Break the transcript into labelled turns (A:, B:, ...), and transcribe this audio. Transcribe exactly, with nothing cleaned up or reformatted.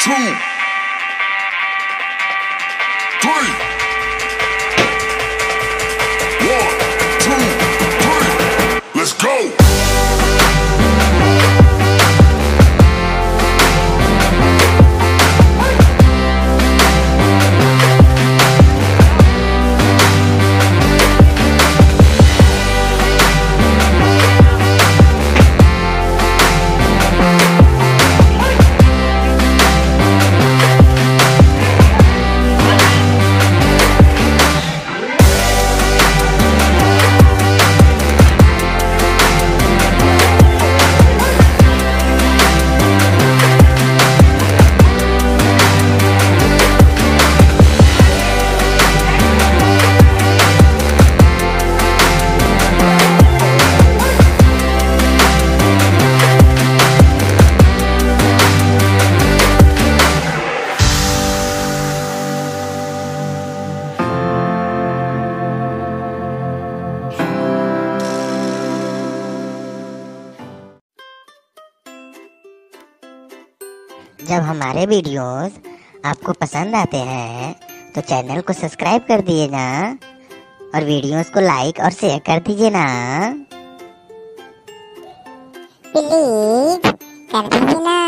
A: two, three. One, two, three. Let's go.
B: जब हमारे videos आपको पसंद आते हैं तो चैनल को सब्सक्राइब कर दिए ना, और वीडियोस को लाइक और शेयर कर दीजिए ना।
C: प्लीज कर दीजिए ना।